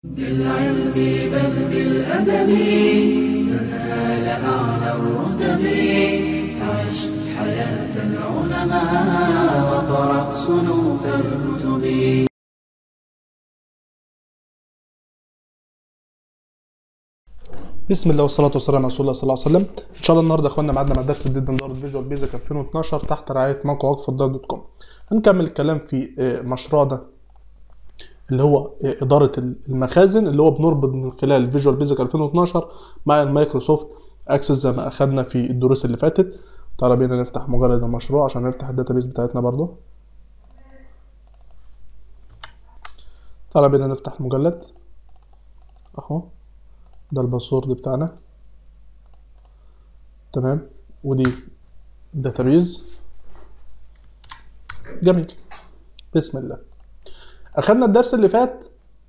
بالعلم بل بالأدب تنال أعلى الرتب. عش حياة العلماء وقرأ صنوف الكتب. بسم الله والصلاة والسلام على رسول الله صلى الله عليه وسلم. إن شاء الله النهارده يا اخوانا معادنا مع درس جديد من دورة فيجوال بيزك 2012 تحت رعاية موقع وقف الدار .com. هنكمل الكلام في مشروعنا اللي هو إدارة المخازن، اللي هو بنربط من خلال فيجوال بيزك 2012 مع المايكروسوفت اكسس زي ما أخدنا في الدروس اللي فاتت. تعالى بينا نفتح مجرد المشروع عشان نفتح الداتابيز بتاعتنا برضو. تعالى بينا نفتح المجلد اهو، ده الباسورد بتاعنا، تمام، ودي داتابيز. جميل، بسم الله. اخدنا الدرس اللي فات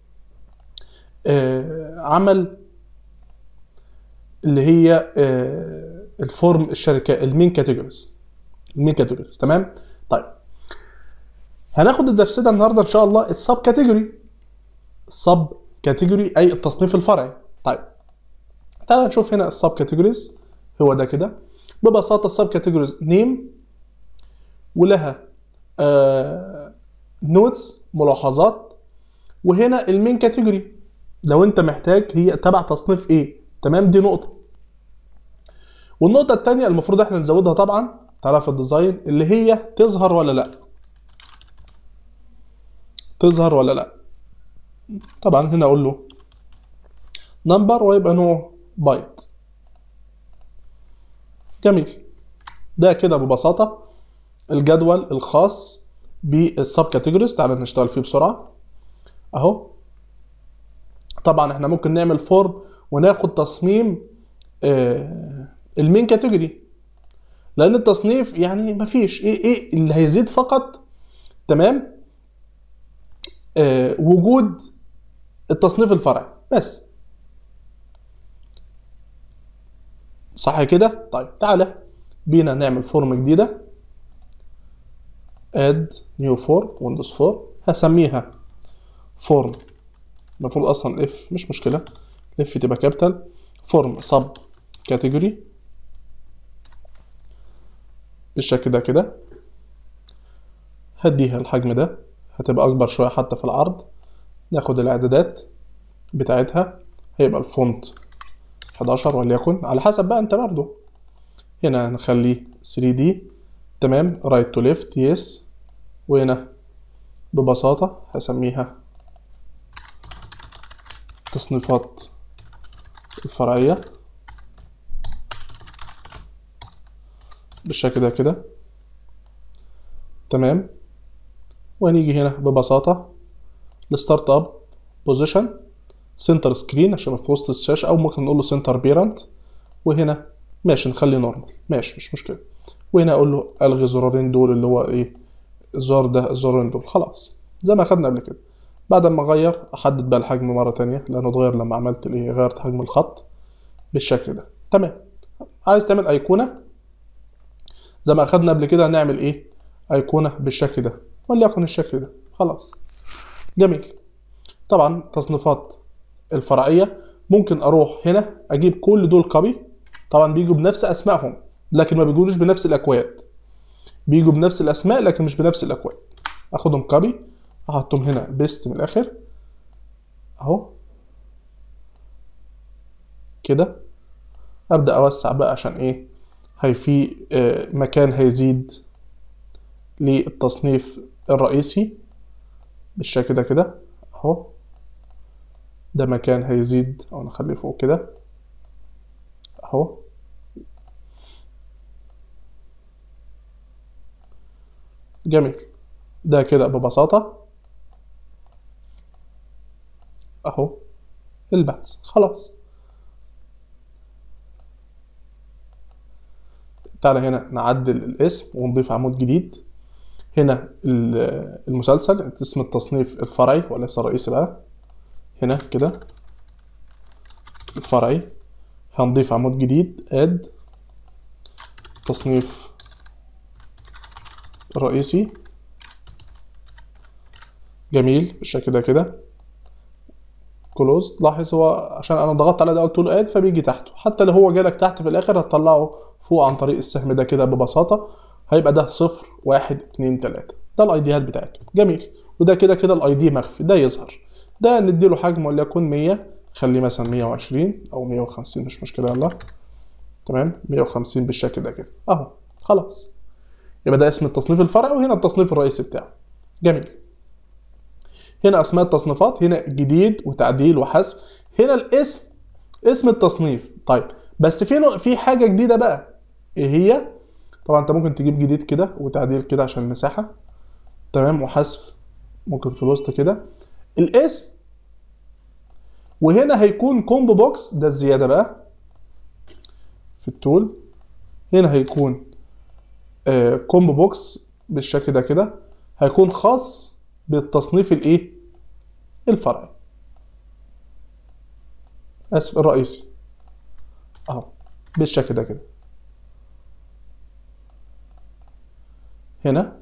عمل اللي هي الفورم الشركات، المين كاتيجوريز، تمام. طيب هناخد الدرس ده النهارده ان شاء الله السب كاتيجوري اي التصنيف الفرعي. طيب تعالى نشوف هنا السب كاتيجوريز. هو ده كده ببساطه السب كاتيجوريز نيم، ولها نوتس ملاحظات، وهنا المين كاتيجوري لو انت محتاج هي تبع تصنيف ايه، تمام. دي نقطه. والنقطه الثانيه المفروض احنا نزودها طبعا، تعالى في الديزاين اللي هي تظهر ولا لا، طبعا هنا اقول له نمبر ويبقى نوع بايت. جميل، ده كده ببساطه الجدول الخاص بالسب كاتيجوريز. تعالى نشتغل فيه بسرعه اهو. طبعا احنا ممكن نعمل فورم وناخد تصميم المين كاتيجوري، لان التصنيف يعني مفيش ايه اللي هيزيد فقط، تمام، وجود التصنيف الفرعي بس، صح كده. طيب تعالى بينا نعمل فورم جديده، اد نيو فورم ويندوز 4، هسميها فورم، المفروض اصلا اف مش مشكله، اف تبقى كابيتال، فورم سب كاتيجوري بالشكل ده كده. هديها الحجم ده، هتبقى اكبر شويه حتى في العرض. ناخد الاعدادات بتاعتها، هيبقى الفونت 11 وليكن، على حسب بقى انت برضو. هنا هنخليه 3D، تمام، رايت تو ليفت يس. وهنا ببساطه هسميها تصنيفات الفرعيه بالشكل ده كده، تمام. وهنيجي هنا ببساطه الستارت اب بوزيشن سنتر سكرين عشان في وسط الشاشه، او ممكن نقول له سنتر بيرنت. وهنا ماشي نخلي نورمال، ماشي مش مشكله. وهنا اقول له الغي الزرارين دول، اللي هو ايه، الزرار ده الزرارين دول، خلاص زي ما اخدنا قبل كده. بعد ما اغير احدد بقى الحجم مره تانية، لانه اتغير لما عملت الايه، غيرت حجم الخط بالشكل ده، تمام. عايز تعمل ايقونه زي ما اخدنا قبل كده، هنعمل ايه، ايقونه بالشكل ده وليكن الشكل ده، خلاص. جميل. طبعا تصنيفات الفرعيه ممكن اروح هنا اجيب كل دول كوبي، طبعا بيجوا بنفس اسمائهم لكن ما بيجوش بنفس الاكواد، بيجوا بنفس الاسماء لكن مش بنفس الاكواد. اخدهم كوبي احطهم هنا بيست من الاخر اهو كده. ابدا اوسع بقى عشان ايه، هي في مكان هيزيد للتصنيف الرئيسي بالشكل ده كده اهو. ده مكان هيزيد، او نخليه فوق كده اهو. جميل، ده كده ببساطة اهو البحث، خلاص. تعالى هنا نعدل الاسم ونضيف عمود جديد. هنا المسلسل اسم التصنيف الفرعي وليس الرئيسي بقى، هنا كده الفرعي. هنضيف عمود جديد اد تصنيف الرئيسي، جميل بالشكل ده كده. كلوز. لاحظ هو عشان انا ضغطت على ده قلت له اد فبيجي تحته، حتى لو هو جالك تحت في الاخر هتطلعه فوق عن طريق السهم ده كده ببساطه. هيبقى ده 0 1 2 3 ده الايديات بتاعته. جميل. وده كده كده الاي دي مخفي ده يظهر. ده نديله حجم وليكن 100، خليه مثلا 120 او 150 مش مشكله. يلا تمام 150 بالشكل ده كده اهو. خلاص يبقى ده اسم التصنيف الفرعي، وهنا التصنيف الرئيسي بتاعه. جميل. هنا اسماء التصنيفات، هنا جديد وتعديل وحذف. هنا الاسم اسم التصنيف. طيب بس في حاجه جديده بقى. ايه هي؟ طبعا انت ممكن تجيب جديد كده وتعديل كده عشان المساحه. تمام. وحذف ممكن في الوسط كده الاسم. وهنا هيكون كومبو بوكس ده الزياده بقى في التول. هنا هيكون كومبو بوكس بالشكل ده كده، هيكون خاص بالتصنيف الايه الفرعي، اسف الرئيسي اهو بالشكل ده كده. هنا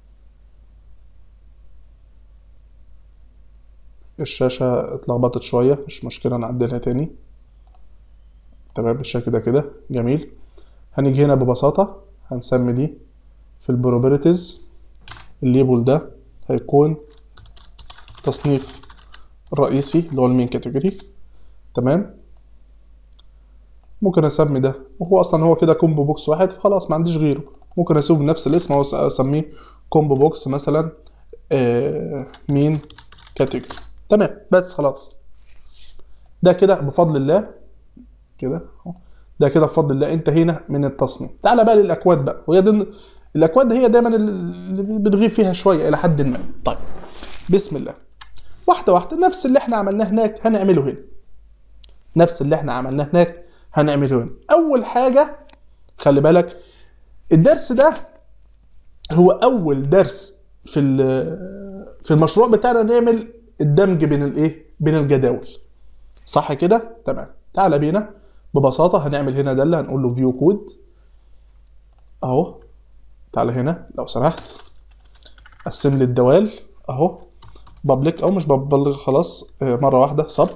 الشاشة اتلخبطت شوية مش مشكلة نعدلها تاني. تمام بالشكل ده كده. جميل. هنيجي هنا ببساطة هنسمي دي في البروبرتيز الليبل ده هيكون تصنيف الرئيسي اللي هو المين كاتيجوري. تمام. ممكن اسمي ده وهو اصلا هو كده كومبو بوكس واحد فخلاص ما عنديش غيره. ممكن اسيبه بنفس الاسم او اسميه كومبو بوكس مثلا مين كاتيجوري. تمام بس خلاص. ده كده بفضل الله كده. ده كده بفضل الله انتهينا من التصميم. تعالى بقى للاكواد بقى، وهي دي الاكواد هي دايما اللي بتغيب فيها شويه الى حد ما. طيب بسم الله واحده واحده. نفس اللي احنا عملناه هناك هنعمله هنا. نفس اللي احنا عملناه هناك هنعمله هنا. اول حاجه خلي بالك الدرس ده هو اول درس في المشروع بتاعنا نعمل الدمج بين الايه بين الجداول. صح كده؟ تمام. تعالى بينا ببساطه هنعمل هنا داله هنقول له فيو كود اهو. تعالى هنا لو سمحت قسم لي الدوال اهو بابليك او مش ببلغ خلاص مره واحده. صب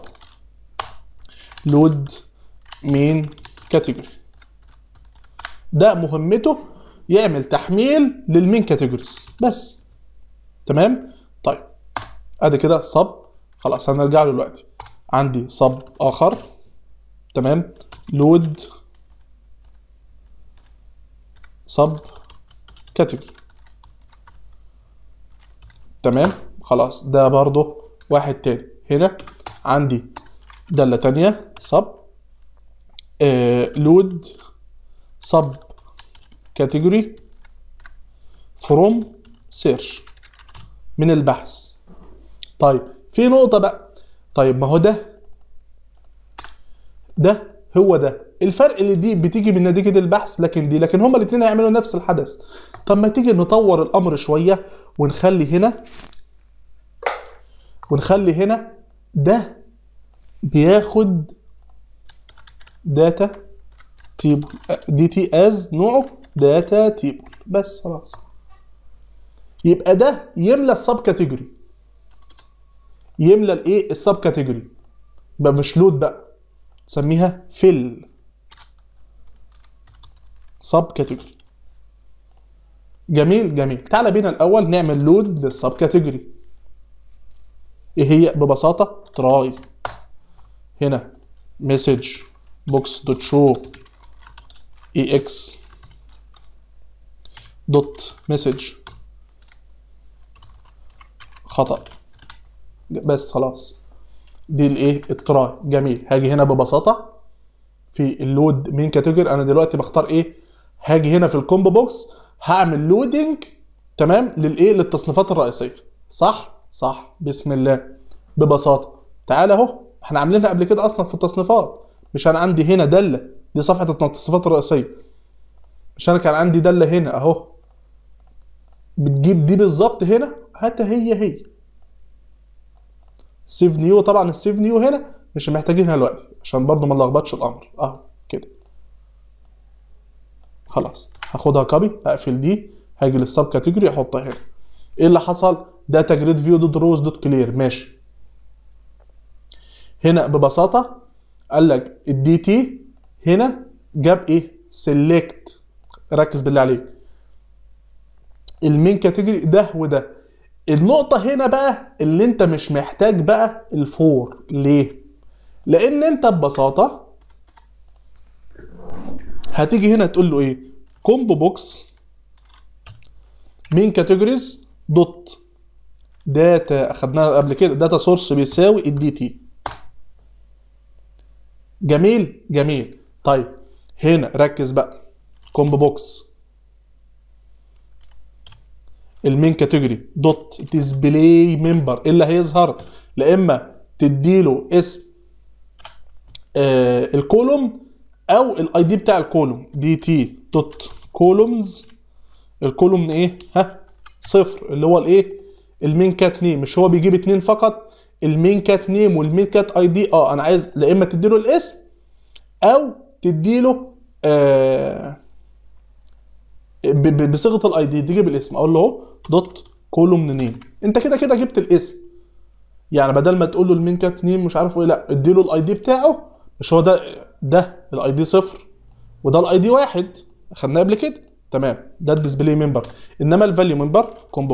لود مين كاتيجوري. ده مهمته يعمل تحميل للمين كاتيجوريز بس. تمام. طيب ادي كده صب. خلاص هنرجع له دلوقتي. عندي صب اخر. تمام. لود صب كاتيجوري. تمام. خلاص ده برضو واحد تاني. هنا عندي دالة تانية صب لود صب كاتيجوري فروم سيرش من البحث. طيب في نقطة بقى. طيب ما هو ده هو ده الفرق اللي دي بتيجي من نتيجة البحث لكن هما الاتنين هيعملوا نفس الحدث. طب ما تيجي نطور الامر شوية ونخلي هنا ده بياخد داتا تيبل دي تي از نوعه داتا تيبل بس. خلاص يبقى ده يملى السب كاتيجوري. يملى الايه السب كاتيجوري. يبقى مش لود بقى تسميها فيل سب كاتيجوري. جميل جميل. تعالى بينا الاول نعمل لود للسب كاتيجوري. ايه هي؟ ببساطه تراي. هنا مسج بوكس دوت شو اي اكس دوت مسج خطأ بس. خلاص دي الايه التراي. جميل. هاجي هنا ببساطه في اللود مين كاتيجوري. انا دلوقتي بختار ايه؟ هاجي هنا في الكومبو بوكس هعمل لودنج تمام للايه للتصنيفات الرئيسيه. صح بسم الله. ببساطه تعالى اهو احنا عاملينها قبل كده اصلا في التصنيفات. مش انا عندي هنا داله دي صفحه التصنيفات الرئيسيه. مش انا كان عندي داله هنا اهو بتجيب دي بالظبط هنا. هاتها هي سيف نيو. طبعا السيف نيو هنا مش محتاجينها دلوقتي عشان برضو ما نلخبطش الامر اهو كده. خلاص هاخدها كوبي اقفل دي. هاجي للسب كاتيجوري احطها هنا. ايه اللي حصل؟ داتا جريد فيو دوت روز دوت كلير. ماشي. هنا ببساطه قال لك الدي تي هنا جاب ايه؟ سيلكت. ركز بالله عليك، المين كاتيجوري ده وده. النقطه هنا بقى اللي انت مش محتاج بقى الفور. ليه؟ لان انت ببساطه هتيجي هنا تقول له ايه؟ كومبو بوكس مين كاتيجوريز دوت داتا، اخدناها قبل كده، داتا سورس بيساوي الدي تي. جميل جميل. طيب هنا ركز بقى، كومبو بوكس المين كاتيجوري دوت ديسبلاي ممبر. اللي هيظهر لا اما تديله اسم الكولوم او الاي دي بتاع الكولوم، دي تي دوت كولومز. الكولوم ايه؟ ها، صفر، اللي هو الايه؟ المين كات نيم. مش هو بيجيب 2 فقط؟ المين كات نيم والمين كات اي دي. انا عايز لا اما تديله الاسم او تديله بصيغه الاي دي تجيب الاسم. اقول له اهو دوت كولوم نيم. انت كده كده جبت الاسم، يعني بدل ما تقول له المين كات نيم مش عارف ايه، لا اديله الاي دي بتاعه. مش هو ده الاي دي 0 وده الاي دي 1، اخدناه قبل كده. تمام، ده الديسبلاي ممبر. انما الفاليو ممبر كومبو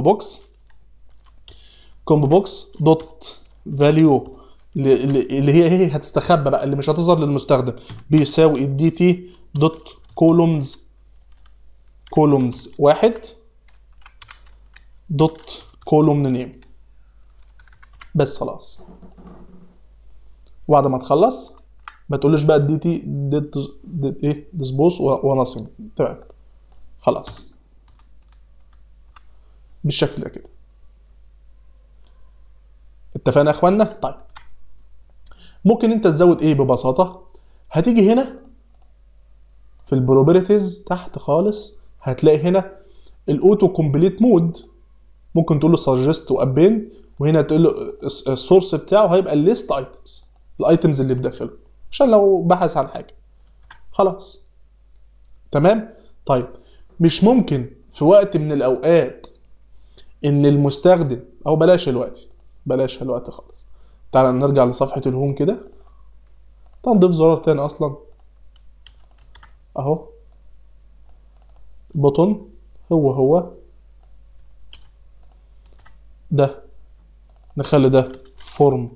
بوكس دوت فاليو اللي هي هتستخبى بقى، اللي مش هتظهر للمستخدم، بيساوي الدي تي دوت كولومز 1 دوت كولوم نيم. بس خلاص. وبعد ما تخلص ما تقولش بقى الدي تي ديت ايه ديسبوس وناثينج. تمام خلاص بالشكل ده كده. اتفقنا يا اخوانا؟ طيب ممكن انت تزود ايه ببساطه؟ هتيجي هنا في البروبرتيز تحت خالص هتلاقي هنا الاوتو كومبليت مود. ممكن تقول له سجست وابين، وهنا تقول له السورس بتاعه هيبقى الليست ايتمز، الايتمز اللي بداخله عشان لو بحث عن حاجه. خلاص تمام. طيب مش ممكن في وقت من الاوقات ان المستخدم، او بلاش الوقت خالص، تعال نرجع لصفحه الهوم كده. تعال نضيف زرار تاني اصلا اهو، بوتون هو ده، نخلي ده فورم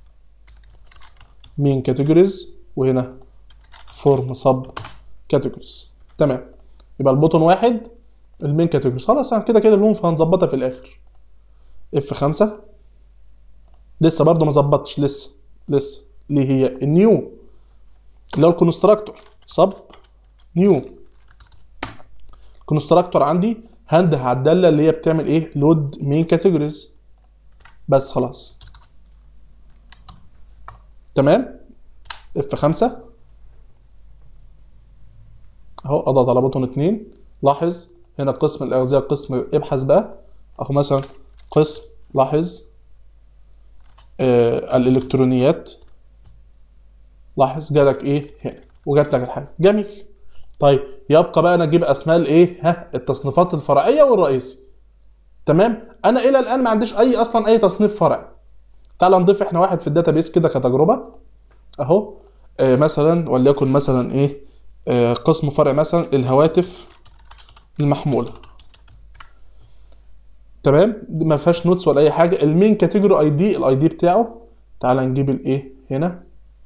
مين كاتيجوريز، وهنا فورم سب كاتيجوريز. تمام، يبقى البوتون 1 المين كاتيجوريز. خلاص كده الهوم فهنظبطها في الاخر. F5 لسه برضه ما ظبطتش، لسه اللي هي النيو اللي هو الكونستراكتور سب نيو. الكونستراكتور عندي هنده على الداله اللي هي بتعمل ايه؟ لود مين كاتيجوريز. بس خلاص تمام. F5 اهو، اضغط على بوتون 2. لاحظ هنا قسم الاغذيه، قسم ابحث بقى اهو، مثلا قسم، لاحظ الالكترونيات، لاحظ جالك ايه هنا وجات لك الحاجه. جميل. طيب يبقى بقى انا اجيب اسماء الايه؟ التصنيفات الفرعيه والرئيسي. تمام. انا الى الان ما عنديش اصلا اي تصنيف فرعي. تعال نضيف احنا واحد في الداتابيس كده كتجربه اهو. مثلا وليكن مثلا ايه؟ قسم فرع مثلا الهواتف المحموله. تمام، ما فيهاش نوتس ولا اي حاجه. المين كاتيجوري الاي دي بتاعه، تعال نجيب الايه هنا؟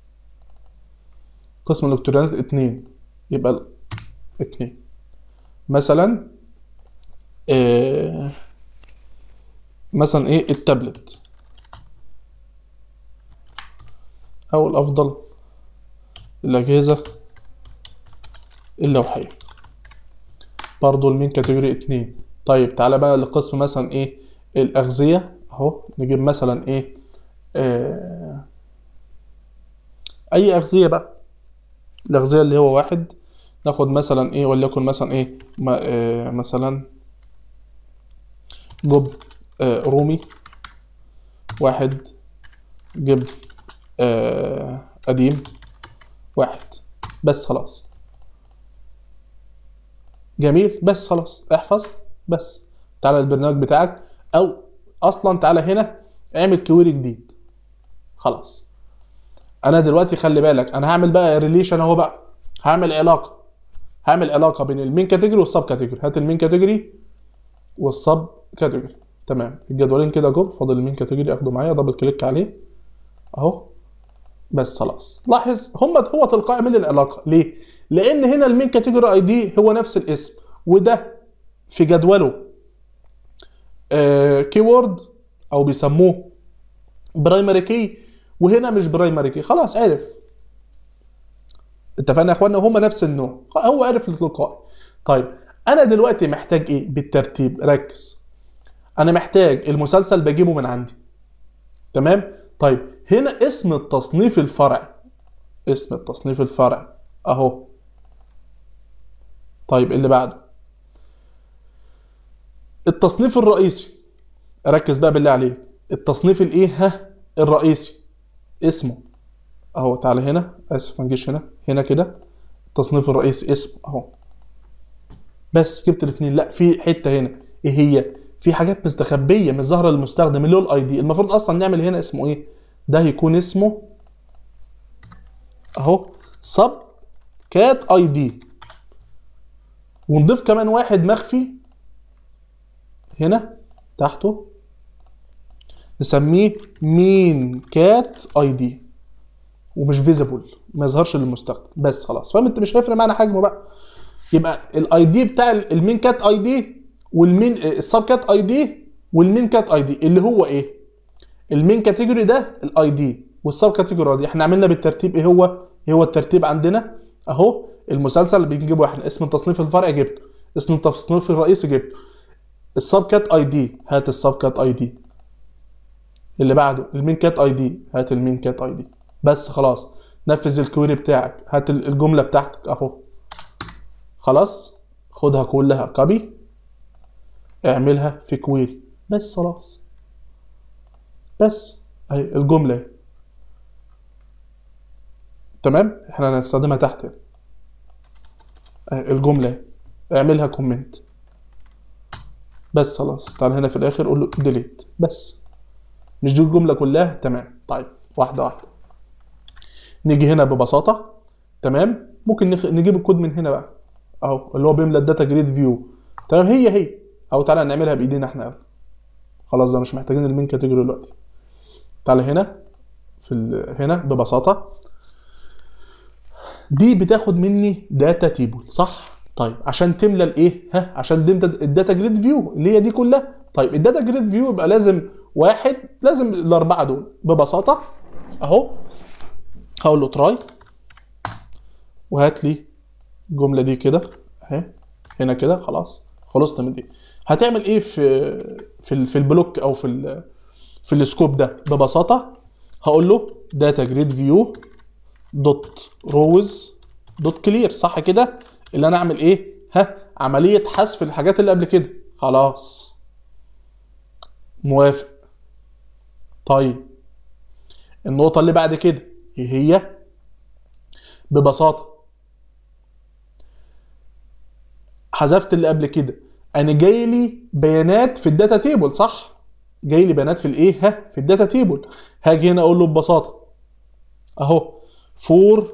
قسم الالكترونيات 2، يبقى 2 مثلا. مثلا ايه؟ التابلت، او الافضل الاجهزه اللوحيه، برضو المين كاتيجوري 2. طيب تعالى بقى لقسم مثلا ايه؟ الاغذيه اهو. نجيب مثلا ايه؟ اي اغذيه بقى، الاغذيه اللي هو 1. ناخد مثلا ايه؟ وليكن مثلا ايه؟ مثلا جبن رومي 1، جبن قديم 1. بس خلاص. جميل. بس خلاص احفظ. بس تعالى البرنامج بتاعك، او اصلا تعالى هنا اعمل كويري جديد. خلاص انا دلوقتي خلي بالك انا هعمل بقى ريليشن اهو بقى، هعمل علاقه بين المين كاتيجوري والسب كاتيجوري. هات المين كاتيجوري والسب كاتيجوري. تمام، الجدولين كده جم، فاضل المين كاتيجوري اخده معايا، دبل كليك عليه اهو بس خلاص. لاحظ هو تلقائي عامل العلاقه. ليه؟ لان هنا المين كاتيجوري اي دي هو نفس الاسم، وده في جدوله كيورد او بيسموه برايمري كي، وهنا مش برايمري كي. خلاص عرف. اتفقنا يا اخوانا؟ هما نفس النوع، هو عرف التلقائي. طيب انا دلوقتي محتاج ايه بالترتيب؟ ركز. انا محتاج المسلسل بجيبه من عندي. تمام؟ طيب هنا اسم التصنيف الفرعي، اسم التصنيف الفرعي اهو. طيب اللي بعده التصنيف الرئيسي. ركز بقى بالله عليك، التصنيف الايه الرئيسي اسمه اهو. تعالى هنا، اسف ما نجيش هنا كده. التصنيف الرئيسي اسمه اهو. بس جبت الاثنين. لا في حته هنا، ايه هي؟ في حاجات مستخبيه مش ظاهره للمستخدم اللي هو الاي دي. المفروض اصلا نعمل هنا اسمه ايه؟ ده هيكون اسمه اهو سب كات اي دي، ونضيف كمان واحد مخفي هنا تحته نسميه مين كات اي دي، ومش فيزيبل، ما يظهرش للمستخدم. بس خلاص، فاهم انت؟ مش هيفرق معانا حجمه بقى. يبقى الاي دي بتاع المين كات اي دي والمين السب كات اي دي والمين كات اي دي اللي هو ايه؟ المين كاتيجوري ده الاي دي، والسب كاتيجوري دي احنا عملنا بالترتيب. ايه هو الترتيب عندنا اهو. المسلسل اللي بنجيبه احنا اسم التصنيف الفرعي جبته، اسم التصنيف الرئيسي جبته، السب كات اي دي هات السب كات اي دي، اللي بعده المين كات اي دي هات المين كات اي دي. بس خلاص، نفذ الكويري بتاعك، هات الجمله بتاعتك اهو. خلاص خدها كلها كوبي، اعملها في كويري بس خلاص. بس اهي الجمله تمام. احنا هنستخدمها تحت اهي الجمله، اعملها كومنت بس خلاص. تعال هنا في الاخر قول له ديليت بس. مش دي الجمله كلها؟ تمام. طيب واحده واحده نيجي هنا ببساطه. تمام، ممكن نجيب الكود من هنا بقى اهو، اللي هو بيملى الداتا جريد فيو. تمام، هي او تعالى نعملها بايدينا احنا. خلاص ده مش محتاجين المين كاتيجوري دلوقتي. تعالى هنا هنا ببساطه دي بتاخد مني داتا تيبل صح؟ طيب عشان تملى الايه عشان الداتا جريد فيو اللي هي دي كلها. طيب الداتا جريد فيو يبقى لازم واحد، لازم الاربعه دول. ببساطه اهو هقول له تراي وهات لي الجمله دي كده اهي هنا كده. خلاص خلصنا من دي. هتعمل ايه في البلوك او في السكوب ده؟ ببساطه هقول له داتا جريد فيو دوت روز دوت كلير صح كده؟ اللي انا اعمل ايه عمليه حذف الحاجات اللي قبل كده. خلاص موافق. طيب النقطه اللي بعد كده ايه هي؟ ببساطه حذفت اللي قبل كده. انا جاي لي بيانات في الداتا تيبل صح؟ جاي لي بيانات في الايه في الداتا تيبل. هاجي هنا اقول له ببساطه اهو فور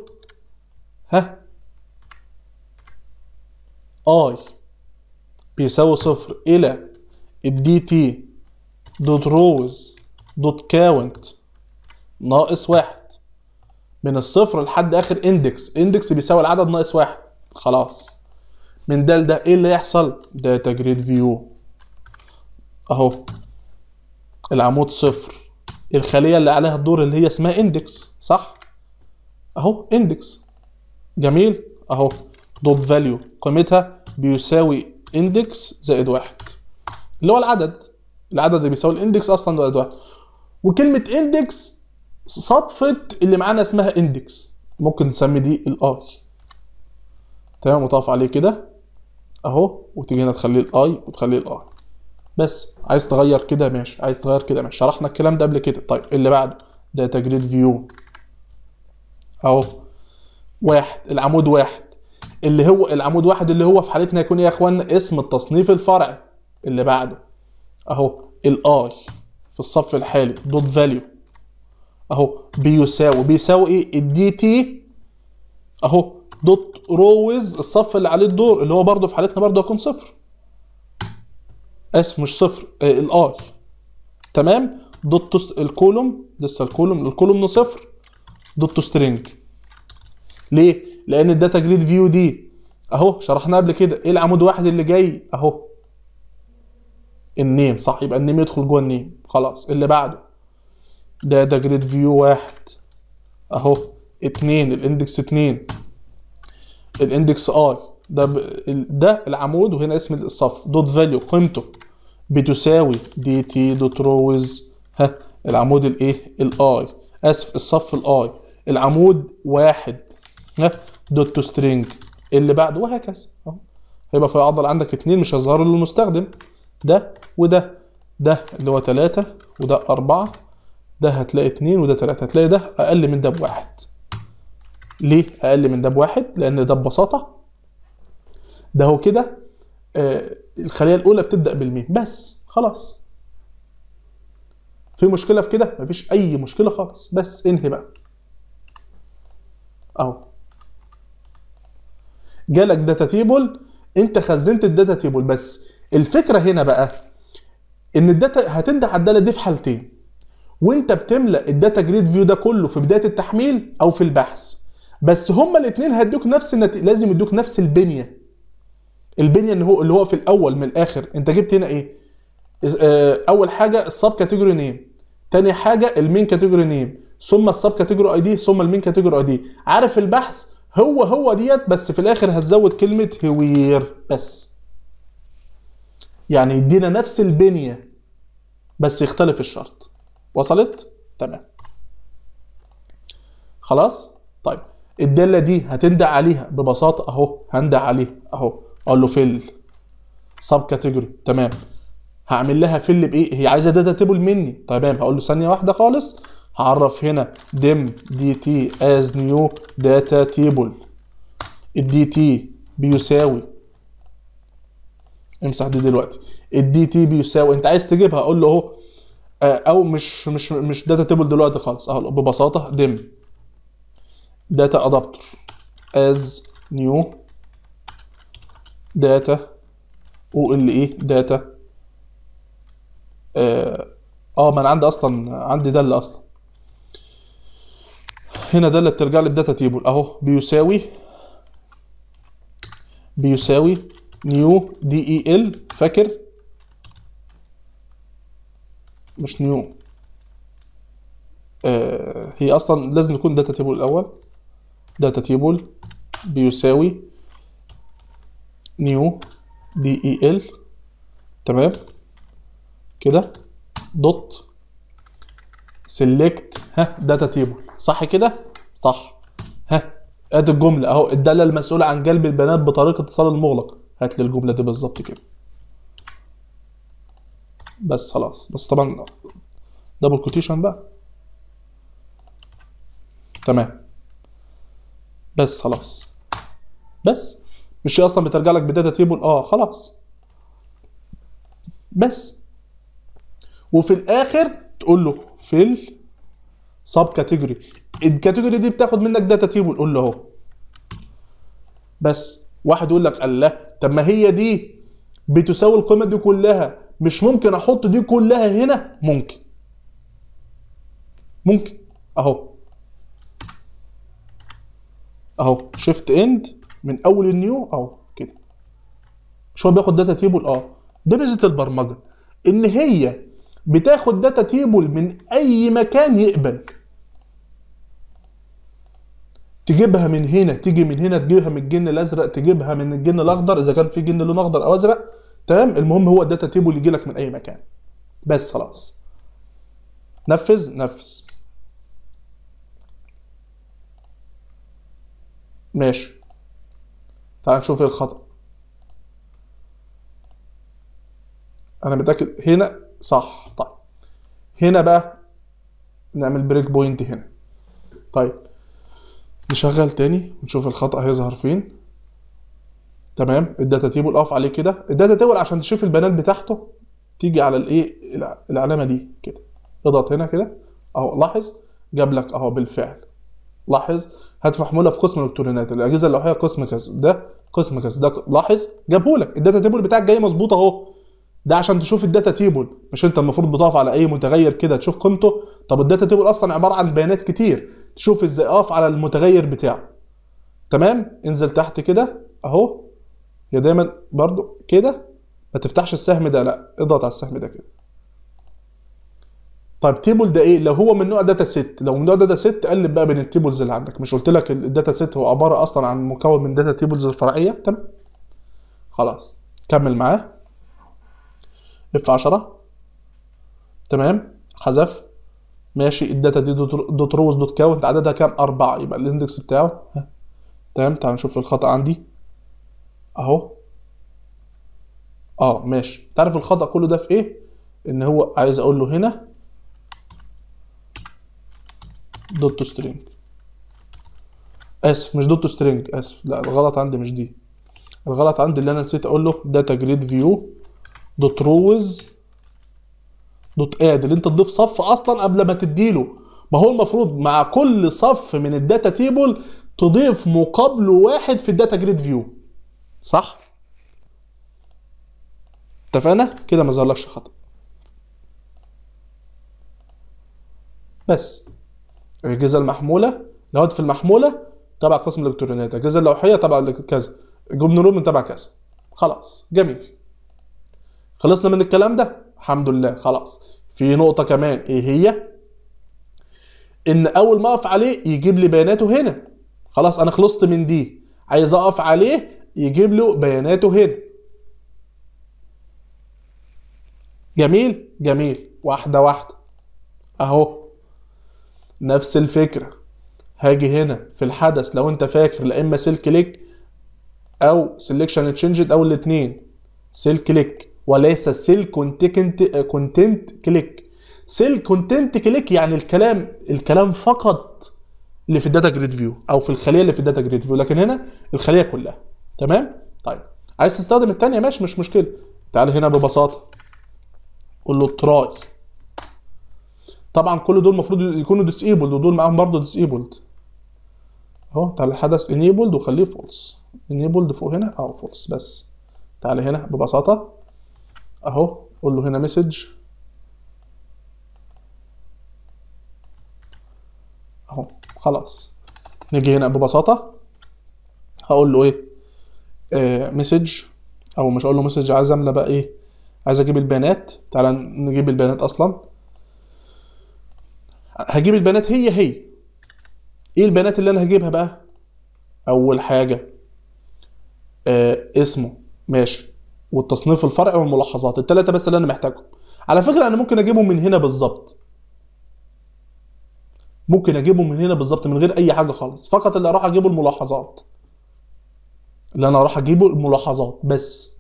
اي بيساوي صفر الى الدي تي دوت روز دوت كاونت ناقص واحد، من الصفر لحد اخر اندكس بيساوي العدد ناقص واحد. خلاص من ده لده ايه اللي يحصل؟ داتا جريد فيو اهو العمود صفر، الخليه اللي عليها الدور اللي هي اسمها اندكس صح؟ اهو اندكس جميل اهو دوت فاليو قيمتها بيساوي اندكس زائد واحد، اللي هو العدد اللي بيساوي الاندكس اصلا زائد واحد. وكلمه اندكس صدفت اللي معانا اسمها اندكس، ممكن نسمي دي الاي. تمام، وتقف عليه كده اهو وتيجي هنا تخليه الاي وتخليه الاي. بس عايز تغير كده ماشي، عايز تغير كده ماشي، شرحنا الكلام ده قبل كده. طيب اللي بعده داتا جريد فيو اهو واحد العمود واحد، اللي هو العمود واحد اللي هو في حالتنا يكون يا اخوانا اسم التصنيف الفرعي. اللي بعده اهو الاي في الصف الحالي دوت فاليو اهو بيساوي ايه؟ الدي تي اهو دوت روز الصف اللي عليه الدور اللي هو برضه في حالتنا برضه هيكون صفر. اسف مش صفر، الاي. تمام. دوت الكولوم لسه الكولوم صفر دوت سترينج. ليه؟ لان الداتا جريد فيو دي اهو شرحناه قبل كده، ايه العمود واحد اللي جاي اهو؟ النيم، صح، يبقى النيم يدخل جوه النيم. خلاص اللي بعده داتا جريد فيو واحد اهو 2 الاندكس 2 الاندكس اي ده العمود، وهنا اسم الصف دوت فاليو قيمته بتساوي دي تي دوت روز العمود الايه؟ الاي، اسف الصف الاي، العمود واحد دوت تو سترينج اللي بعده، وهكذا اهو. هيبقى في عضل عندك 2 مش هيظهروا للمستخدم، ده وده، ده اللي هو 3 وده 4، ده هتلاقي 2 وده 3، هتلاقي ده اقل من ده بواحد. ليه اقل من ده بواحد؟ لان ده ببساطه ده هو كده الخليه الاولى بتبدا بالميم بس. خلاص في مشكله في كده؟ مفيش اي مشكله خالص، بس انهي بقى اهو. جالك داتا تيبل، انت خزنت الداتا تيبل، بس الفكره هنا بقى ان الداتا هتنده على الداله دي في حالتين، وانت بتملأ الداتا جريد فيو ده كله في بدايه التحميل او في البحث، بس هما الاثنين هيدوك نفس لازم يدوك نفس البنيه اللي هو في الاول. من الاخر انت جبت هنا ايه؟ اول حاجه السب كاتيجوري نيم، تاني حاجه المين كاتيجوري نيم، ثم السب كاتيجوري اي دي، ثم المين كاتيجوري اي دي. عارف البحث هو ديت، بس في الاخر هتزود كلمه هوير بس، يعني يدينا نفس البنيه بس يختلف الشرط. وصلت؟ تمام. خلاص. طيب الداله دي هتندع عليها ببساطه اهو، هندع عليها اهو، اقول له فيل سب كاتيجوري. تمام. هعمل لها فيل بايه؟ هي عايزه داتا تيبل مني. تمام. هقول له ثانيه واحده خالص، هعرف هنا ديم دي تي از نيو داتا تيبل. الدي تي بيساوي، امسح دي دلوقتي، الدي تي بيساوي، انت عايز تجيبها اقول له اهو او مش داتا تيبل دلوقتي خالص اهو، ببساطه ديم داتا ادابتور از نيو داتا او ال ايه داتا ما انا عندي اصلا، عندي داله اصلا هنا، داله بترجع لي بداتا تيبل اهو، بيساوي نيو دي اي ال، فاكر؟ مش نيو، هي اصلا لازم يكون داتا تيبل الاول. داتا تيبل بيساوي نيو دي اي ال. تمام كده دوت سيلكت داتا تيبل. صح كده؟ صح. ادي الجمله اهو، الداله المسؤوله عن جلب البيانات بطريقه اتصال المغلق. هات لي الجمله دي بالظبط كده بس. خلاص. بس طبعا دبل كوتيشن بقى. تمام. بس خلاص. بس مش هي اصلا بترجع لك بداتا تيبل؟ خلاص. بس وفي الاخر تقول له فيل سب كاتيجوري، الكاتيجوري دي بتاخد منك داتا تيبل، قول له اهو. بس واحد يقول لك الله، طب ما هي دي بتساوي القيمه دي كلها، مش ممكن احط دي كلها هنا؟ ممكن اهو شيفت اند من اول النيو اهو كده، مش هو بياخد داتا تيبل؟ ده ميزه البرمجه، ان هي بتاخد داتا تيبل من اي مكان يقبل. تجيبها من هنا، تيجي من هنا، تجيبها من الجن الازرق، تجيبها من الجن الاخضر اذا كان في جن لون اخضر او ازرق. تمام. المهم هو الداتا تيبل يجي لك من اي مكان بس. خلاص. نفذ. ماشي. تعال نشوف ايه الخطأ. انا متأكد هنا صح. طيب هنا بقى نعمل بريك بوينت هنا. طيب نشغل تاني ونشوف الخطأ هيظهر فين. تمام. الداتا تيبل اقف عليه كده، الداتا تيبل عشان تشوف البيانات بتاعته تيجي على الايه، العلامه دي كده، اضغط هنا كده اهو. لاحظ جاب لك اهو بالفعل. لاحظ هات محموله في قسم الالكترونيات، الاجهزه اللوحيه قسم كذا، ده قسم كذا، ده لاحظ جابه لك. الداتا تيبل بتاعك جاي مظبوط اهو. ده عشان تشوف الداتا تيبل، مش انت المفروض بتقف على اي متغير كده تشوف قيمته. طب الداتا تيبل اصلا عباره عن بيانات كتير، تشوف ازاي اقف على المتغير بتاعه. تمام. انزل تحت كده اهو، هي دايما برضو كده، ما تفتحش السهم ده، لا اضغط على السهم ده كده. طيب تيبل ده ايه؟ لو هو من نوع داتا سيت، لو من نوع داتا سيت قلب بقى بين التيبلز اللي عندك. مش قلت لك الداتا سيت هو عباره اصلا عن مكون من داتا تيبلز الفرعيه؟ تمام. خلاص كمل معاه. F10 تمام، حذف. ماشي. الداتا دي دوت روز دوت كاونت عددها كام؟ 4، يبقى الاندكس بتاعه تمام. تعال نشوف الخطأ عندي اهو. ماشي. تعرف الخطأ كله ده في ايه؟ ان هو عايز اقول له هنا دوت تو سترينج. اسف مش دوت تو سترينج، اسف، لا الغلط عندي مش دي. الغلط عندي اللي انا نسيت اقول له داتا جريد فيو دوت روز دوت اد، اللي انت تضيف صف اصلا قبل ما تديله. ما هو المفروض مع كل صف من الداتا تيبل تضيف مقابله واحد في الداتا جريد فيو، صح؟ اتفقنا كده؟ ما ظهرلكش خطأ. بس الاجهزه المحموله، لو في المحموله تبع قسم الالكترونيات، الاجهزه اللوحيه تبع كذا، جبن روم تبع كذا. خلاص جميل. خلصنا من الكلام ده الحمد لله. خلاص في نقطه كمان، ايه هي؟ ان اول ما اقف عليه يجيب لي بياناته هنا. خلاص انا خلصت من دي، عايز اقف عليه يجيب له بياناته هنا. جميل جميل. واحده واحده اهو. نفس الفكره، هاجي هنا في الحدث لو انت فاكر، لا اما سيل كليك او سيلكشن تشينجد او الاثنين. سيل كليك وليس سيل كونتنت كليك. سيل كونتنت كليك يعني الكلام فقط اللي في الداتا جريد فيو او في الخليه اللي في الداتا جريد فيو، لكن هنا الخليه كلها. تمام. طيب عايز تستخدم الثانيه ماشي، مش مشكله. تعال هنا ببساطه قول له تراي. طبعا كل دول المفروض يكونوا ديسيبلد، ودول معاهم برضه ديسيبلد اهو. تعال الحدث انيبلد وخليه فولس. انيبلد فوق هنا فولس بس. تعال هنا ببساطه اهو، قول له هنا مسج اهو. خلاص نيجي هنا ببساطه هقول له ايه؟ مسج، او مش هقول له مسج، عايز املى بقى ايه؟ عايز اجيب البيانات. تعال نجيب البيانات. اصلا هجيب البيانات هي ايه البيانات اللي انا هجيبها بقى؟ اول حاجه اسمه ماشي، والتصنيف الفرعي والملاحظات، الثلاثه بس اللي انا محتاجهم. على فكره انا ممكن اجيبهم من هنا بالظبط، ممكن اجيبهم من هنا بالظبط من غير اي حاجه خالص. فقط اللي اروح اجيبه الملاحظات، اللي انا اروح اجيبه الملاحظات بس،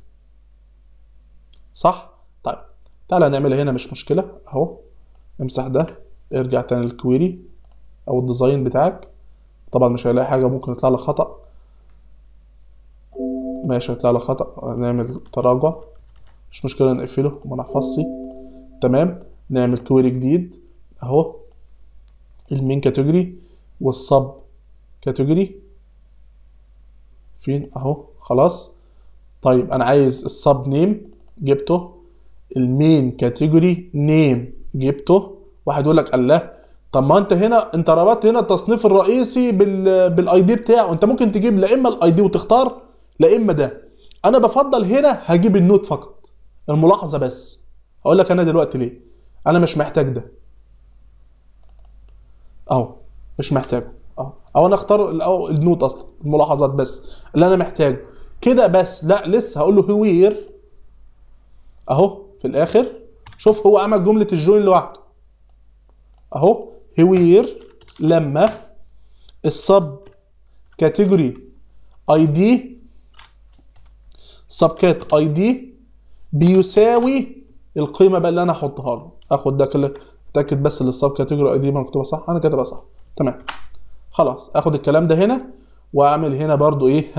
صح؟ طيب تعالى نعملها هنا مش مشكله اهو. امسح ده، ارجع تاني للكويري او الديزاين بتاعك. طبعا مش هيلاقي حاجه، ممكن يطلع لك خطا. ماشي هيطلع لك خطا، نعمل تراجع مش مشكله، نقفله وما نحفظش. تمام. نعمل كويري جديد اهو، المين كاتيجوري والسب كاتيجوري فين اهو. خلاص. طيب انا عايز السب نيم جبته، المين كاتيجوري نيم جبته. واحد يقول لك الله، طب ما انت هنا انت ربطت هنا التصنيف الرئيسي بالاي دي بتاعه، انت ممكن تجيب لا اما الاي دي وتختار، لا اما ده. انا بفضل هنا هجيب النوت فقط، الملاحظه بس. هقول لك انا دلوقتي ليه. انا مش محتاج ده اهو، مش محتاجه اهو، او انا اختار النوت اصلا، الملاحظات بس اللي انا محتاجه كده بس. لا لسه هقول له هوير اهو في الاخر. شوف هو عمل جمله الجوين لوحده اهو. هوير لما السب كاتيجوري اي دي، سب كات اي دي بيساوي القيمه بقى اللي انا هحطها له. اخد ده كله، اتاكد بس ان السب كاتيجوري اي دي مكتوبه صح. انا كاتبها صح تمام. خلاص اخد الكلام ده هنا واعمل هنا برضو ايه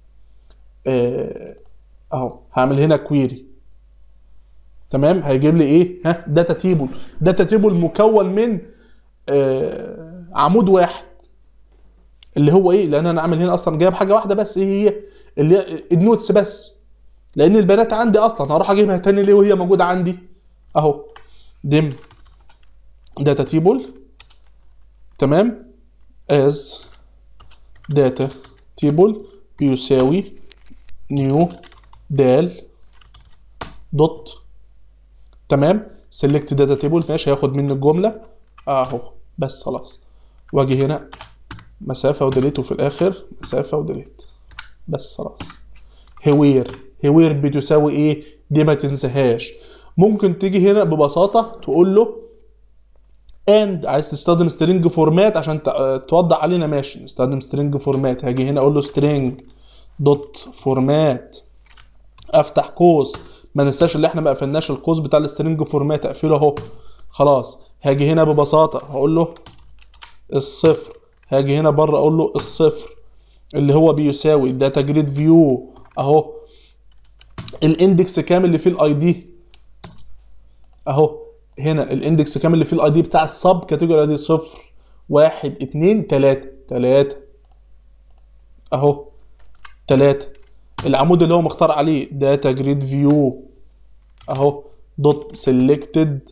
اهو. هعمل هنا كويري. تمام. هيجيب لي ايه؟ داتا تيبل. داتا تيبل مكون من عمود واحد اللي هو ايه، لان انا عامل هنا اصلا جايب حاجه واحده بس، ايه هي اللي هي النوتس بس، لان البيانات عندي اصلا، هروح اجيبها تاني ليه وهي موجوده عندي اهو. ديم داتا تيبل، تمام، از داتا تيبل بيساوي نيو دال دوت، تمام، سيلكت داتا تيبل، ماشي، هياخد مني الجمله اهو بس خلاص. واجي هنا مسافه وديليت، وفي الاخر مسافه وديليت بس خلاص. هوير بتساوي ايه؟ دي ما تنساهاش. ممكن تيجي هنا ببساطه تقول له اند، عايز تستخدم سترينج فورمات عشان توضح علينا، ماشي، نستخدم سترينج فورمات. هاجي هنا اقول له سترينج دوت فورمات، افتح قوس، ما ننساش اللي احنا ما قفلناش القوس بتاع السترينج فورمات، اقفله اهو خلاص. هاجي هنا ببساطه هقول له الصفر، هاجي هنا بره اقول له الصفر اللي هو بيساوي الداتا جريد فيو اهو، الاندكس كامل اللي فيه الاي دي اهو، هنا الاندكس كامل اللي فيه الاي دي بتاع السب كاتيجوري دي 0 1 2 3 اهو 3. العمود اللي هو مختار عليه داتا جريد فيو اهو دوت سيلكتد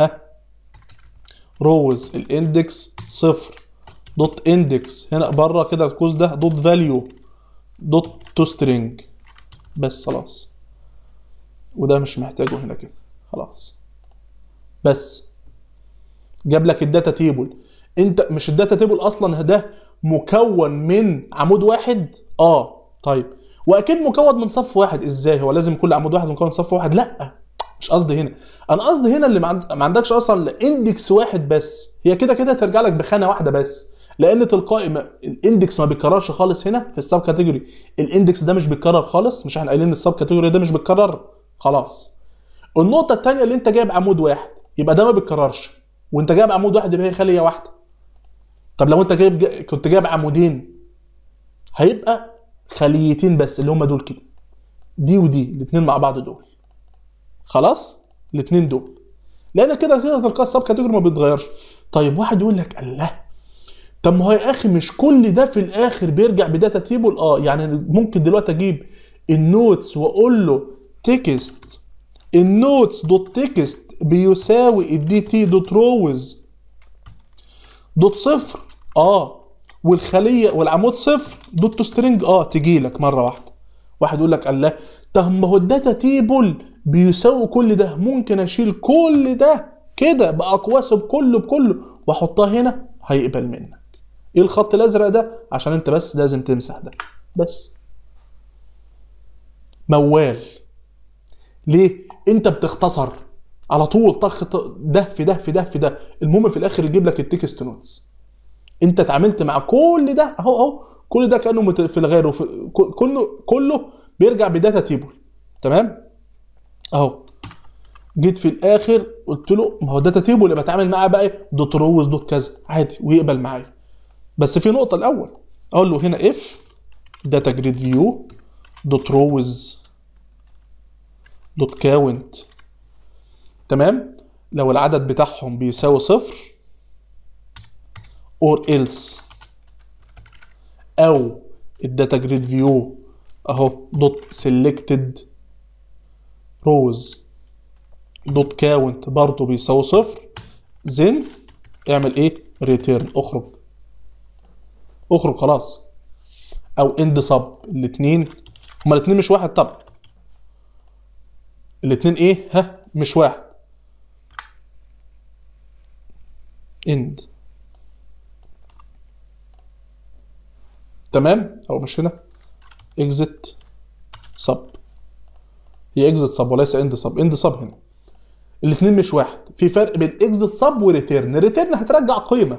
روز، الاندكس 0 دوت اندكس، هنا بره كده القوس ده دوت فاليو دوت تو سترينج بس خلاص. وده مش محتاجه هنا كده خلاص. بس جاب لك الداتا تيبل. انت مش الداتا تيبل اصلا ده مكون من عمود واحد؟ طيب، واكيد مكون من صف واحد. ازاي هو لازم كل عمود واحد مكون من صف واحد؟ لا، مش قصدي هنا. انا قصدي هنا اللي ما عندكش اصلا اندكس واحد بس، هي كده كده ترجع لك بخانه واحده بس، لان تلقائي الاندكس ما بيتكررش خالص. هنا في السب كاتيجوري الاندكس ده مش بيتكرر خالص، مش احنا قايلين السب كاتيجوري ده مش بيتكرر خلاص. النقطه الثانيه اللي انت جايب عمود واحد يبقى ده ما بيتكررش، وانت جايب عمود واحد يبقى هي خليه واحده. طب لو انت كنت جايب عمودين هيبقى خليتين بس اللي هم دول كده، دي ودي الاثنين مع بعض دول خلاص، الاثنين دول، لان كده كده تلقائي السب كاتيجوري ما بيتغيرش. طيب واحد يقول لك الله، طب ما هو يا اخي مش كل ده في الاخر بيرجع بداتا تيبل؟ يعني ممكن دلوقتي اجيب النوتس واقول له تكست، النوتس دوت تكست بيساوي الدي تي دوت روز دوت صفر والخليه والعمود صفر دوت تو سترينج تجي لك مره واحده. واحد يقول لك الله، طب ما هو الداتا تيبل بيساوي كل ده، ممكن اشيل كل ده كده باقواسه بكله واحطها هنا هيقبل منك. ايه الخط الازرق ده؟ عشان انت بس لازم تمسح ده بس. موال ليه؟ انت بتختصر على طول طخ ده في ده في ده في ده، المهم في الاخر يجيب لك التكست نوتس. انت اتعاملت مع كل ده اهو كل ده كانه في الغير، كله بيرجع بداتا تيبل، تمام اهو. جيت في الاخر قلت له ما هو داتا تيبل يبقى اتعامل معاه بقى دوت روز دوت كذا عادي ويقبل معايا. بس في نقطه الاول اقول له هنا اف داتا جريد فيو دوت روز دوت كاونت، تمام، لو العدد بتاعهم بيساوي 0 or else، او الداتا جريد فيو اهو دوت سيلكتد روز دوت كاونت برضه بيساوي 0، زين اعمل ايه؟ ريتيرن، اخرج خلاص. او اند صب، الاثنين هما الاثنين مش واحد طبعا، الاثنين ايه مش واحد. اند، تمام، او مش هنا اكزit صب، هي اكزit صب وليس اند صب. اند صب هنا الاثنين مش واحد، في فرق بين اكزit صب وريتيرن. ريتيرن هترجع قيمه،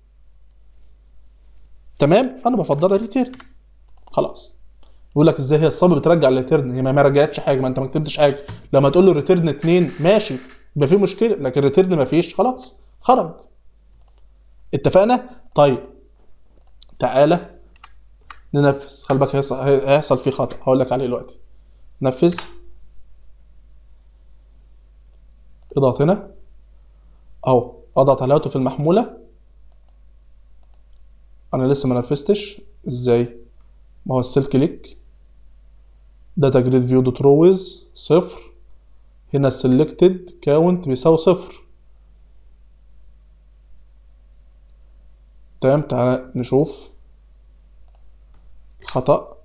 تمام، انا بفضل ريتيرن خلاص. يقول لك ازاي هي الصب بترجع الريتيرن؟ هي ما رجعتش حاجه، ما انت ما كتبتش حاجه. لما تقول له ريتيرن 2 ماشي يبقى في مشكله، لكن ريتيرن ما فيش خلاص خرج. اتفقنا؟ طيب تعالى ننفذ. خلي بالك هيحصل فيه خطأ هقول لك عليه دلوقتي. نفذ، اضغط هنا اهو، اضغط على الهاتف المحموله انا لسه ما نفذتش. ازاي؟ ما هو السيل كليك داتا جريد فيو دوت روز صفر، هنا سيلكتد كاونت بيساوي صفر. تمام، تعالى نشوف الخطأ.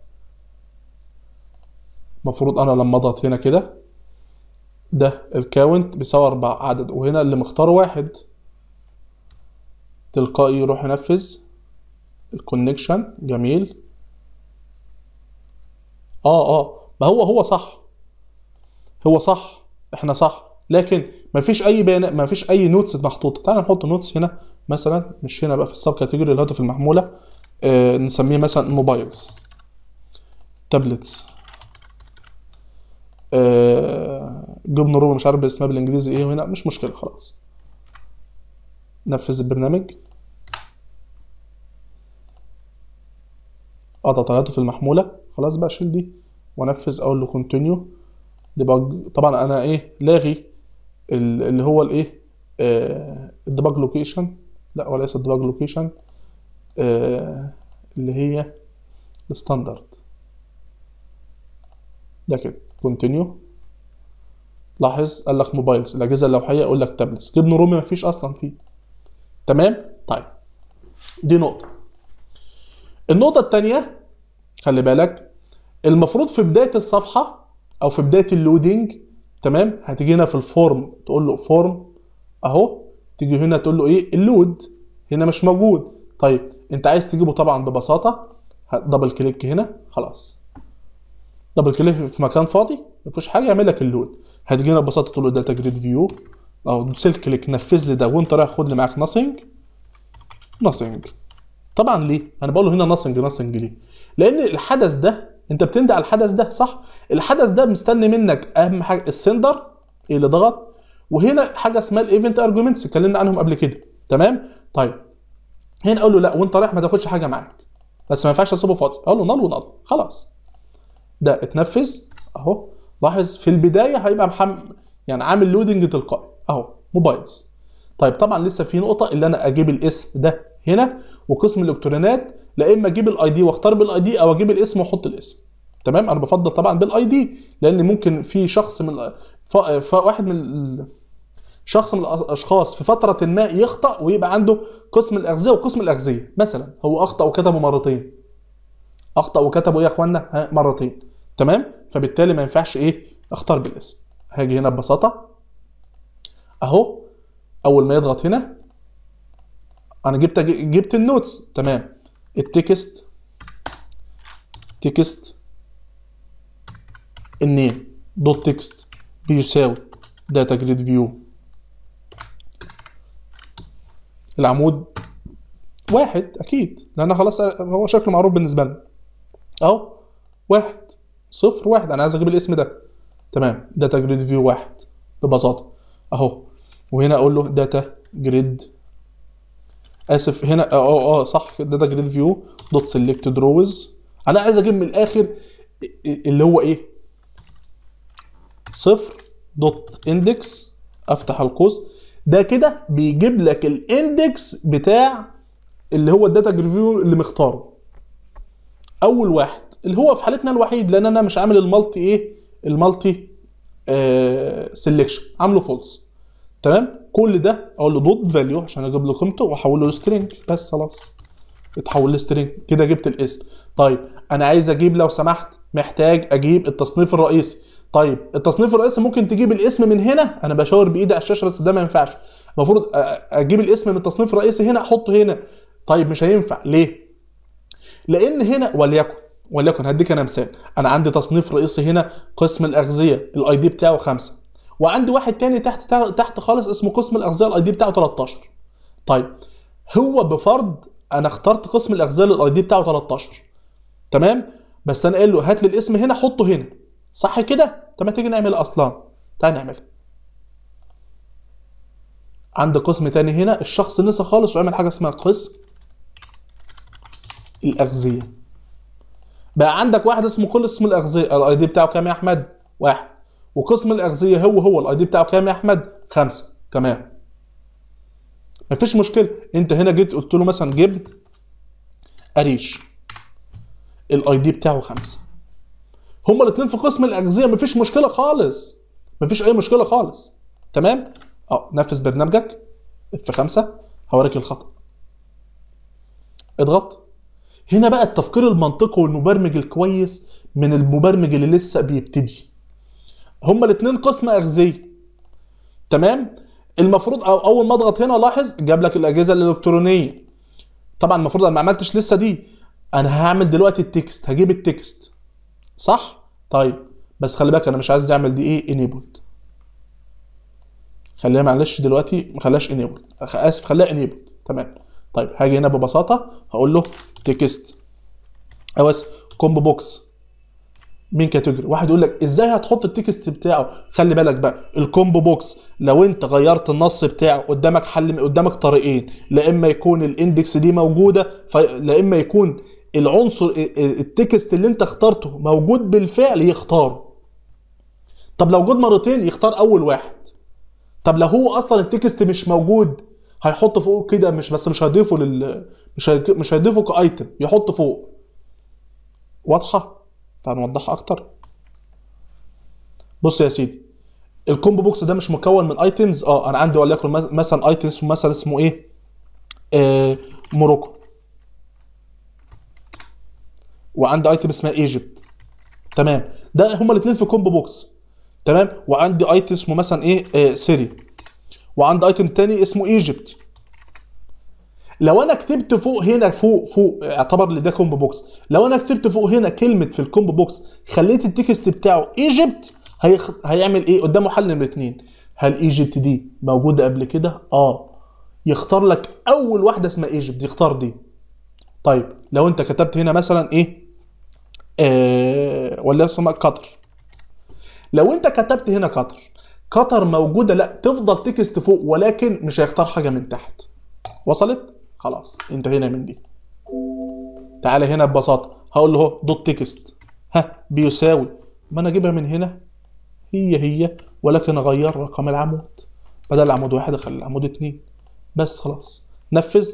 المفروض انا لما اضغط هنا كده ده الكاونت بيساوي 4 عدد، وهنا اللي مختاره 1 تلقائي يروح ينفذ الكونكشن. جميل. ما هو صح، هو صح، احنا صح، لكن مفيش اي بيانات، مفيش اي نوتس محطوطه. تعال نحط نوتس هنا مثلا، مش هنا بقى في السب كاتيجوري الهاتف المحموله، نسميه مثلا موبايلز، تابلتس، جبن رومي، مش عارف اسمها بالانجليزي ايه، وهنا مش مشكله خلاص. نفذ البرنامج، اضغط على الهاتف المحموله، خلاص بقى شيل دي وانفذ. اقول له كونتينيو ديباج. طبعا انا لاغي اللي هو الديباج لوكيشن، لا وليس الديباج لوكيشن، اللي هي الستاندرد ده كده. كونتينيو. لاحظ قال لك موبايلز، الاجهزه اللوحيه، اقول لك تابلتس، جبن رومي مفيش اصلا فيه. تمام. طيب دي نقطه. النقطه الثانيه، خلي بالك، المفروض في بدايه الصفحه او في بدايه اللودينج، تمام، هتيجي هنا في الفورم تقول له فورم اهو، تيجي هنا تقول له اللود، هنا مش موجود. طيب انت عايز تجيبه طبعا ببساطه، دبل كليك هنا، خلاص دبل كليك في مكان فاضي مفيش حاجه يعمل لك اللود. هتيجي هنا ببساطه تقول له داتا جريد فيو او سيل كليك نفذ لي ده، وانت رايح خد لي معاك ناثينج. طبعا ليه انا بقول له هنا ناثينج ليه؟ لان الحدث ده انت بتندى على الحدث ده، صح؟ الحدث ده مستني منك اهم حاجه السندر اللي ضغط، وهنا حاجه اسمها الايفنت ارجيومنتس اتكلمنا عنهم قبل كده. تمام. طيب هنا اقول له لا وانت رايح ما تاخدش حاجه معاك، بس ما ينفعش اسيبه فاضي، اقول له نال ونال، خلاص ده اتنفذ اهو. لاحظ في البدايه هيبقى يعني عامل لودنج تلقائي اهو موبايلز. طيب طبعا لسه في نقطه، اللي انا اجيب الاسم ده هنا، وقسم الالكترونات لا اما اجيب الاي دي واختار بالاي دي، او اجيب الاسم واحط الاسم. تمام. انا بفضل طبعا بالاي دي، لان ممكن في شخص من واحد من شخص من الاشخاص في فتره ما يخطا ويبقى عنده قسم الاغذيه وقسم الاغذيه مثلا، هو اخطا وكتبه مرتين، اخطا وكتبه يا اخوانا مرتين. تمام. فبالتالي ما ينفعش اختار بالاسم. هاجي هنا ببساطه اهو، اول ما يضغط هنا انا جبت النوتس. تمام. التكست النيم دوت تكست بيساوي داتا جريد فيو العمود 1 اكيد، لان خلاص هو شكله معروف بالنسبه لنا اهو 1 0 1. انا عايز اجيب الاسم ده. تمام. داتا جريد فيو 1 ببساطه اهو، وهنا اقول له داتا جريد، اسف هنا صح، داتا جريد فيو دوت سيلكتد روز. انا عايز اجيب من الاخر اللي هو 0 دوت اندكس، افتح القوس ده كده بيجيب لك الاندكس بتاع اللي هو الداتا جريد فيو اللي مختاره اول واحد، اللي هو في حالتنا الوحيد، لان انا مش عامل المالتي سيلكشن، عامله فولس. تمام. كل ده اقول له دوت فاليو عشان اجيب له قيمته واحوله لسترينج، بس خلاص اتحول لسترينج كده، جبت الاسم. طيب انا عايز اجيب، لو سمحت محتاج اجيب التصنيف الرئيسي. طيب التصنيف الرئيسي ممكن تجيب الاسم من هنا، انا بشاور بايدي على الشاشه بس ده ما ينفعش، المفروض اجيب الاسم من التصنيف الرئيسي هنا احطه هنا. طيب مش هينفع ليه؟ لان هنا وليكن هديك انا مثال، انا عندي تصنيف رئيسي هنا قسم الاغذيه الاي دي بتاعه 5، وعندي واحد تاني تحت خالص اسمه قسم الاغذيه الاي دي بتاعه 13. طيب هو بفرض انا اخترت قسم الاغذيه الاي دي بتاعه 13، تمام، بس انا قايل له هات لي الاسم هنا حطه هنا، صح كده؟ طب ما تيجي نعملها اصلا، تعال نعملها. عند قسم تاني هنا الشخص نسى خالص وعمل حاجه اسمها قسم الاغذيه. بقى عندك واحد اسمه قسم الاغذيه الاي دي بتاعه كام يا احمد؟ 1، وقسم الاغذيه هو الاي دي بتاعه كام يا احمد؟ 5. تمام، مفيش مشكله. انت هنا جيت قلت له مثلا جبن قريش، الاي دي بتاعه 5. هما الاثنين في قسم الاغذيه، مفيش مشكله خالص، مفيش اي مشكله خالص. تمام. نفذ برنامجك F5. هوريك الخطأ. اضغط. هنا بقى التفكير المنطقي والمبرمج الكويس من المبرمج اللي لسه بيبتدي. هما الاثنين قسم اغذيه. تمام. المفروض اول ما اضغط هنا لاحظ جاب لك الاجهزه الالكترونيه. طبعا المفروض انا ما عملتش لسه دي، انا هعمل دلوقتي التكست، هجيب التكست صح. طيب بس خلي بالك انا مش عايز اعمل دي ايه انيبلد، خليها معلش دلوقتي ما خليهاش انيبلد، اسف خليها انيبلد. تمام. طيب هاجي هنا ببساطه هقول له تكست او كومبو بوكس من كاتيجوري. واحد يقول لك ازاي هتحط التكست بتاعه؟ خلي بالك بقى الكومبو بوكس لو انت غيرت النص بتاعه قدامك حل، قدامك طريقين، لا اما يكون الاندكس دي موجوده، لا اما يكون العنصر التكست اللي انت اخترته موجود بالفعل يختاره. طب لو وجود مرتين يختار اول واحد. طب لو هو اصلا التكست مش موجود هيحط فوق كده، مش هيضيفه مش هيضيفه كايتم، يحط فوق. واضحه؟ تعال نوضحها اكتر. بص يا سيدي، الكومبو بوكس ده مش مكون من ايتمز. انا عندي وليكن مثلا ايتمز مثلا اسمه ايه، موروكو، وعندي ايتم اسمها ايجيبت. تمام. ده هما الاثنين في كومبو بوكس. تمام. وعندي ايتم اسمه مثلا ايه، سيري، وعندي ايتم تاني اسمه ايجيبت. لو انا كتبت فوق هنا فوق اعتبر لي ده كومبو بوكس، لو انا كتبت فوق هنا كلمه في الكومبو بوكس خليت التكست بتاعه ايجيبت، هيعمل ايه؟ قدامه حل من الاثنين. هل ايجيبت دي موجوده قبل كده؟ يختار لك اول واحده اسمها ايجيبت، يختار دي. طيب لو انت كتبت هنا مثلا ايه، ولا اسمها قطر، لو انت كتبت هنا قطر موجوده، لا تفضل تكست فوق ولكن مش هيختار حاجه من تحت. وصلت؟ خلاص انتهينا من دي. تعالى هنا ببساطه هقول له اهو دوت تكست بيساوي، ما انا اجيبها من هنا هي ولكن اغير رقم العمود، بدل عمود 1 اخلي العمود 2 بس. خلاص نفذ.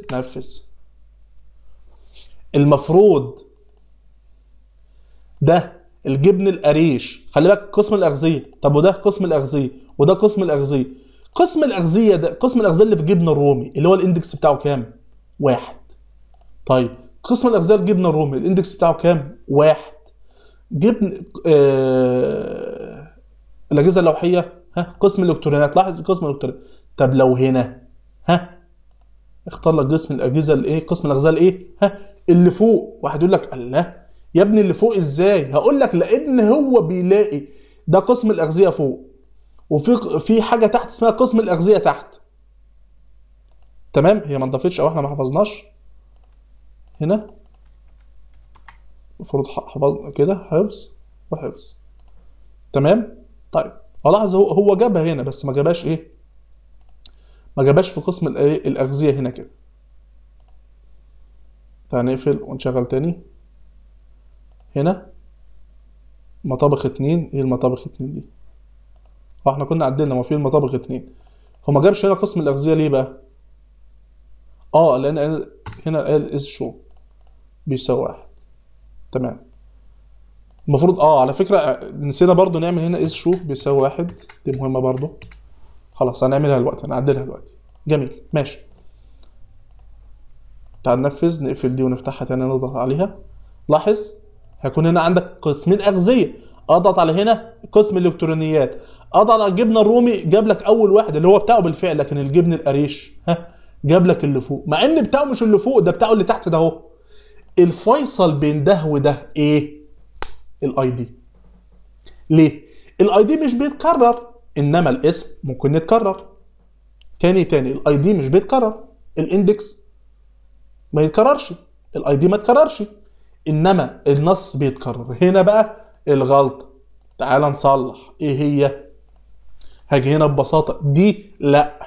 المفروض ده الجبن القريش، خلي بالك قسم الاغذيه. طب وده قسم الاغذيه وده قسم الاغذيه. قسم الاغذيه ده قسم الاغذيه اللي في الجبن الرومي اللي هو الاندكس بتاعه كام؟ 1. طيب قسم الاغذيه الجبن الرومي الاندكس بتاعه كام؟ 1. جبن الاجهزه اللوحيه قسم الالكترونيات، لاحظ قسم الالكترونيات. طب لو هنا اختار لك قسم الاجهزه الايه، قسم الاغذيه الايه اللي فوق. واحد يقول لك الله يا ابني اللي فوق ازاي؟ هقول لك لان هو بيلاقي ده قسم الاغذيه فوق وفي حاجه تحت اسمها قسم الاغذيه تحت. تمام. هي ما انضفتش او احنا ما حفظناش هنا، المفروض حفظنا كده حفظ وحفظ. تمام. طيب الاحظ هو جابها هنا بس ما جابهاش ايه، ما جابهاش في قسم الاغذيه هنا كده. تعال نقفل ونشغل تاني. هنا مطابخ 2. ايه المطابخ 2 دي؟ احنا كنا عدلنا ما في المطابخ 2. هو ما جابش هنا قسم الاغذيه ليه بقى؟ لان هنا قال از شو بيساوي 1. تمام. المفروض على فكره نسينا برضو نعمل هنا از شو بيساوي 1، دي مهمه برضو. خلاص هنعملها دلوقتي، هنعدلها دلوقتي. جميل ماشي. تعال ننفذ، نقفل دي ونفتحها تاني نضغط عليها. لاحظ هيكون هنا عندك قسمين اغذيه، اضغط على هنا قسم الالكترونيات، اضغط على الجبنه الرومي جاب لك اول واحد اللي هو بتاعه بالفعل، لكن الجبن القريش جاب لك اللي فوق، مع ان بتاعه مش اللي فوق، ده بتاعه اللي تحت ده اهو. الفيصل بين ده وده ايه؟ الاي دي. ليه؟ الاي دي مش بيتكرر انما الاسم ممكن يتكرر. تاني الاي دي مش بيتكرر، الاندكس ما يتكررش، الاي دي ما يتكررش، انما النص بيتكرر. هنا بقى الغلطه. تعال نصلح. ايه هي؟ هاجي هنا ببساطه دي لا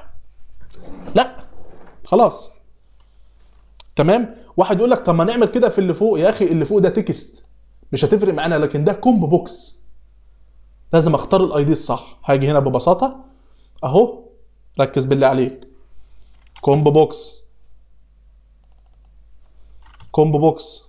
خلاص. تمام. واحد يقول لك طب ما نعمل كده في اللي فوق. يا اخي اللي فوق ده تكست مش هتفرق معانا، لكن ده كومبو بوكس لازم اختار الاي دي الصح. هاجي هنا ببساطه اهو، ركز بالله عليك، كومبو بوكس كومبو بوكس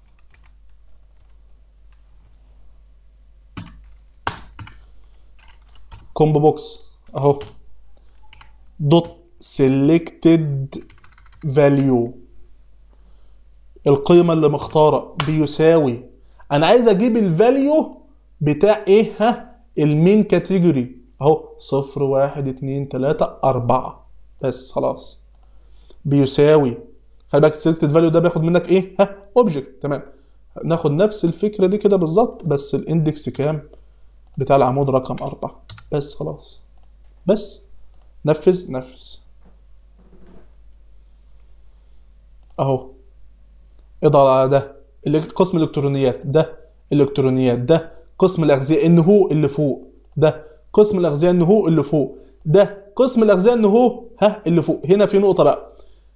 كومبو بوكس اهو دوت سيلكتد فاليو، القيمه اللي مختاره بيساوي، انا عايز اجيب الفاليو بتاع ايه؟ المين كاتيجوري اهو 0 1 2 3 4 بس خلاص. بيساوي، خلي بالك السيلكتد فاليو ده بياخد منك ايه؟ اوبجكت. تمام، ناخد نفس الفكره دي كده بالظبط، بس الاندكس كام بتاع العمود؟ رقم 4 بس خلاص. بس نفذ اهو. اضغط على ده قسم الالكترونيات، ده الالكترونيات، ده قسم الاغذيه النهو اللي فوق، ده قسم الاغذيه النهو اللي فوق، ده قسم الاغذيه النهو اللي فوق. هنا في نقطه بقى،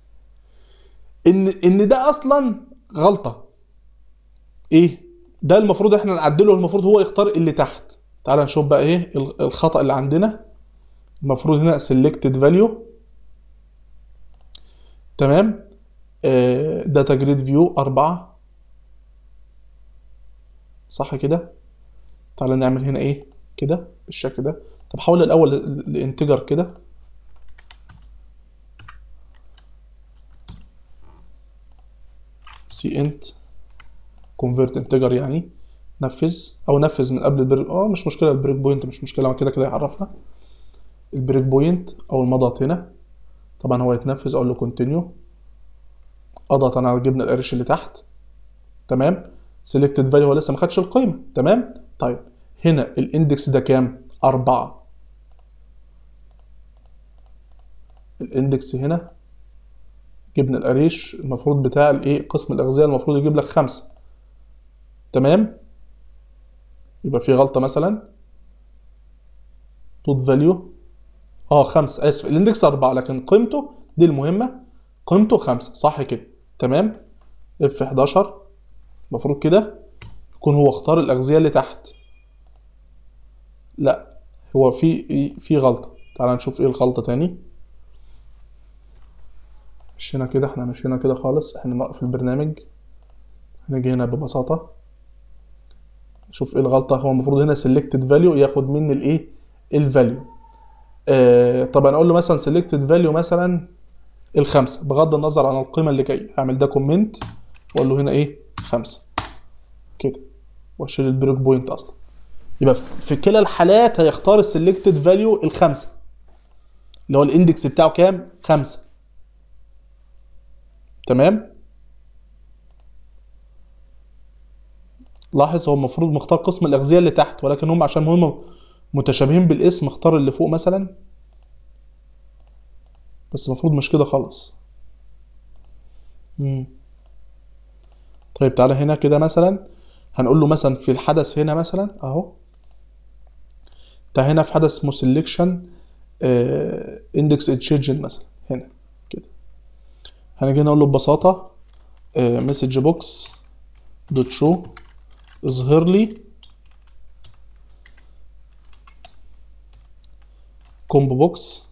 ان ده اصلا غلطه. ايه ده؟ المفروض احنا نعدله، المفروض هو يختار اللي تحت. تعال نشوف بقى ايه الخطأ اللي عندنا. المفروض هنا selected value. تمام، داتا جريد فيو 4 صح كده. تعال نعمل هنا ايه كده بالشكل ده. طب حول الاول لانتجر كده، سي انت كونفيرت انتجر يعني. نفذ او نفذ من قبل البريك، مش مشكله البريك بوينت، مش مشكله، كده كده يعرفنا البريك بوينت. اول ما اضغط هنا طبعا هو يتنفذ، اقول له كونتينيو، اضغط انا على جبنا القرش اللي تحت. تمام، سيلكتد فاليو هو لسه ما خدش القيمه. تمام، طيب هنا الاندكس ده كام؟ 4. الاندكس هنا جبنا القريش المفروض بتاع الايه قسم الاغذيه، المفروض يجيب لك 5. تمام، يبقى في غلطه مثلا. دوت فاليو 5، اسف، الاندكس 4 لكن قيمته دي المهمه، قيمته 5 صح كده. تمام، اف 11 المفروض كده يكون هو اختار الاغذيه اللي تحت. لا، هو في غلطه. تعال نشوف ايه الغلطه تاني. مشينا كده، احنا مشينا كده خالص، احنا نوقف البرنامج، هنيجي هنا ببساطه نشوف ايه الغلطه. هو المفروض هنا selected value ياخد مني الايه الفاليو. طبعا اقول له مثلا selected value مثلا ال5 بغض النظر عن القيمه اللي جايه. هعمل ده كومنت واقول له هنا ايه 5 كده، واشيل البريك بوينت اصلا. يبقى في كلا الحالات هيختار السلكتد فاليو ال5 اللي هو الاندكس بتاعه كام؟ 5. تمام، لاحظ هو المفروض مختار قسم الاغذيه اللي تحت، ولكن هم عشان هم متشابهين بالاسم اختار اللي فوق مثلا، بس المفروض مش كده خالص. طيب تعالى هنا كده مثلا هنقول له مثلا في الحدث هنا مثلا اهو، هنا في حدث اسمه سيلكشن اندكس اتشينج مثلا هنا كده. هنيجي نقول له ببساطه مسج بوكس دوت شو اظهر لي كومبو بوكس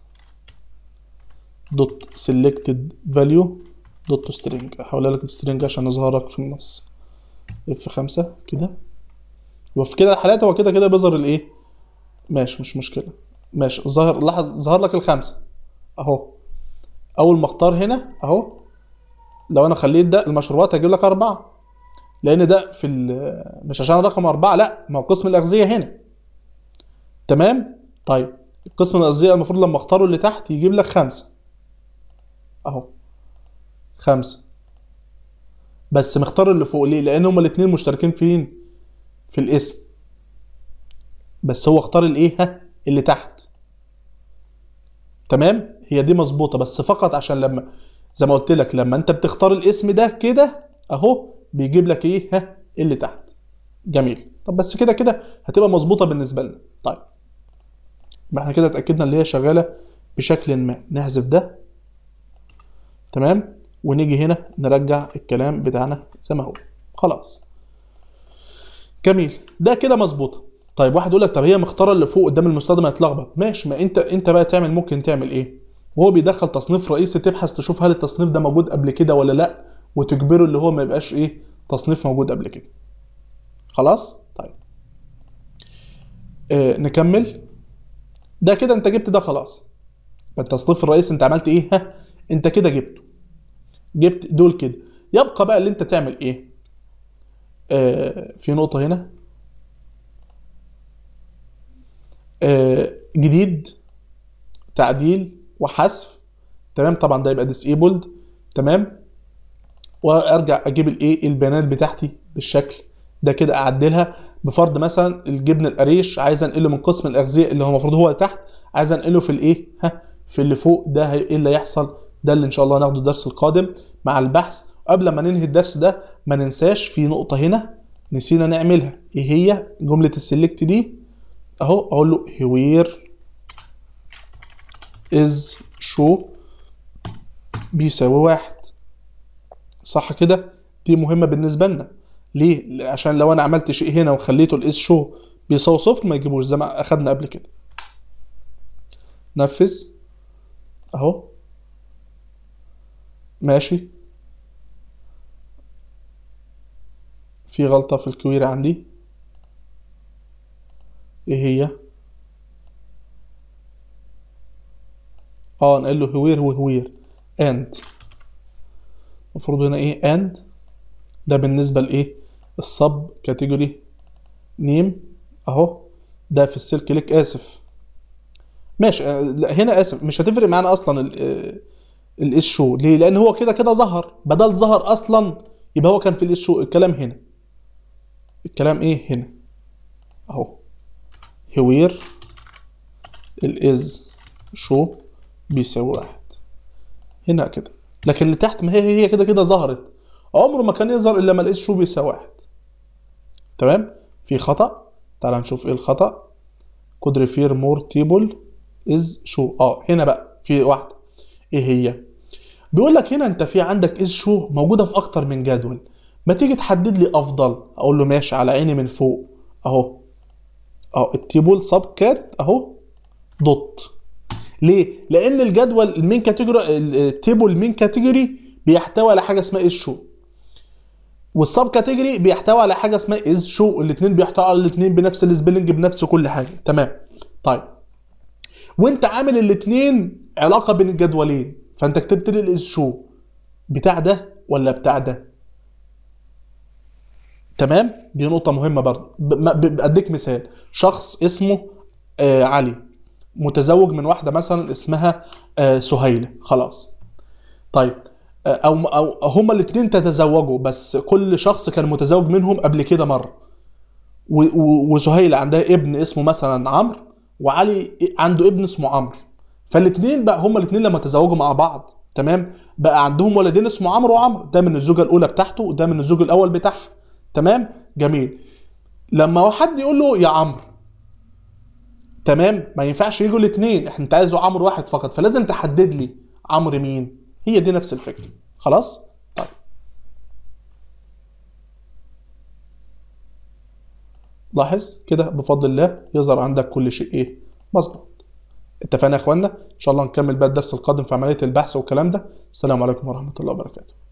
دوت سيلكتد فاليو دوت سترينج. هحولها لك سترينج عشان اظهرك في النص. F5 كده. وفي كده الحالات هو كده بيظهر الايه؟ ماشي مش مشكله، ماشي. ظهر، لاحظ ظهر لك ال5 اهو. اول ما اختار هنا اهو، لو انا خليت ده المشروبات هيجيب لك 4، لان ده في مش عشان رقم 4، لا، ما هو قسم الاغذيه هنا. تمام، طيب قسم الاغذيه المفروض لما اختاره اللي تحت يجيب لك 5 اهو 5، بس مختار اللي فوق ليه؟ لان هما الاثنين مشتركين فين؟ في الاسم، بس هو اختار الايه اللي تحت. تمام، هي دي مظبوطه، بس فقط عشان لما زي ما قلت لك لما انت بتختار الاسم ده كده اهو بيجيب لك ايه اللي تحت. جميل، طب بس كده هتبقى مظبوطه بالنسبه لنا. طيب يبقى احنا كده اتاكدنا ان هي شغاله بشكل ما. نحذف ده. تمام، ونيجي هنا نرجع الكلام بتاعنا زي ما هو. خلاص جميل، ده كده مظبوطه. طيب واحد يقول لك طب هي مختاره اللي فوق قدام المستخدم هيتلخبط. ماشي، ما انت بقى ممكن تعمل ايه؟ وهو بيدخل تصنيف رئيسي تبحث تشوف هل التصنيف ده موجود قبل كده ولا لا، وتجبره اللي هو ما يبقاش ايه تصنيف موجود قبل كده. خلاص. طيب نكمل. ده كده انت جبت ده خلاص. التصنيف الرئيسي انت عملت ايه؟ ها انت كده جبت دول كده. يبقى بقى اللي انت تعمل ايه؟ في نقطة هنا جديد، تعديل وحذف. تمام. طبعا ده يبقى disabled. تمام. وارجع اجيب الايه البيانات بتاعتي بالشكل ده كده، اعدلها بفرض مثلا الجبن القريش عايز انقله من قسم الاغذيه اللي هو المفروض هو تحت، عايز انقله في الايه في اللي فوق. ده ايه اللي هيحصل؟ ده اللي ان شاء الله هناخده الدرس القادم مع البحث. قبل ما ننهي الدرس ده ما ننساش في نقطه هنا نسينا نعملها. ايه هي؟ جمله السلكت دي اهو. اقول له هوير از شو بيساوي 1. صح كده؟ دي مهمه بالنسبه لنا. ليه؟ عشان لو انا عملت شيء هنا وخليته الاس شو بيساوي 0 ما يجيبوش زي ما اخدنا قبل كده. نفذ اهو. ماشي. في غلطة في الكويري عندي. ايه هي؟ نقول له هوير وهوير اند. المفروض هنا ايه؟ اند. ده بالنسبة لايه؟ السب كاتيجوري نيم اهو. ده في السيل كليك. اسف ماشي. لا هنا اسف مش هتفرق معانا اصلا الاس شو. ليه؟ لان هو كده كده ظهر. بدل ظهر اصلا يبقى هو كان في الاس شو. الكلام هنا، الكلام ايه هنا اهو. هوير الاز شو بيساوي 1 هنا كده. لكن اللي تحت ما هي كده كده ظهرت. عمره ما كان يظهر الا ما الاس شو بيساوي 1. تمام. في خطأ. تعال نشوف ايه الخطأ. could refer more table is show. هنا بقى في واحدة. ايه هي؟ بيقول لك هنا انت في عندك is show موجودة في اكتر من جدول. ما تيجي تحدد لي افضل. اقول له ماشي على عيني من فوق اهو. التيبل سب كات اهو دوت. ليه؟ لان الجدول المين كاتيجوري التيبل المين كاتيجوري بيحتوي على حاجة اسمها is show، والسب كاتيجوري بيحتوي على حاجه اسمها از شو. الاثنين بيحتوي على الاثنين بنفس السبيلنج بنفس كل حاجه. تمام. طيب وانت عامل الاثنين علاقه بين الجدولين، فانت كتبت لي الاز شو بتاع ده ولا بتاع ده. تمام. دي نقطه مهمه برضه. بديك مثال. شخص اسمه علي متزوج من واحده مثلا اسمها سهيله. خلاص. طيب او هما الاثنين تتزوجوا، بس كل شخص كان متزوج منهم قبل كده مره. وسهيله عندها ابن اسمه مثلا عمرو، وعلي عنده ابن اسمه عمرو. فالاثنين بقى هما الاثنين لما تزوجوا مع بعض تمام بقى عندهم ولدين اسمه عمرو وعمرو. ده من الزوجه الاولى بتاعته وده من الزوج الاول بتاعها. تمام. جميل. لما حد يقول له يا عمرو تمام ما ينفعش يجوا الاثنين. انت عايزه عمرو واحد فقط، فلازم تحدد لي عمرو مين. هي دي نفس الفكره. خلاص. طيب لاحظ كده بفضل الله يظهر عندك كل شيء ايه مظبوط. اتفقنا يا اخوانا؟ ان شاء الله نكمل بقى الدرس القادم في عمليه البحث والكلام ده. السلام عليكم ورحمه الله وبركاته.